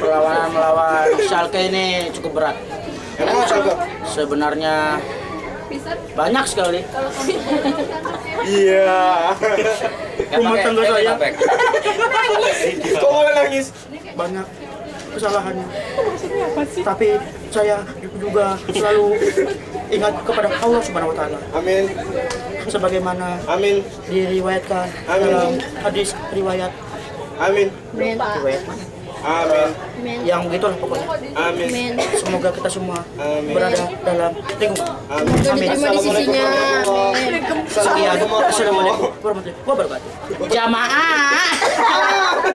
perlawanan melawan Schalke ini cukup berat. Emang Schalke? Sebenarnya banyak sekali. Iya. Rumah tangga saya Kok malah nangis? banyak kesalahannya. Tapi saya juga selalu ingat kepada Allah Subhanahu wa taala. Amin. Sebagaimana Amin. diriwayatkan Amin. dalam hadis riwayat Amin. riwayat mana? Amin. Yang begitulah pokoknya. Amin. Semoga kita semua Amin. berada dalam lingkungan. Amin. Amin. Diterima di sisinya. Sekian. Assalamualaikum warahmatullahi wabarakatuh. Jamaah.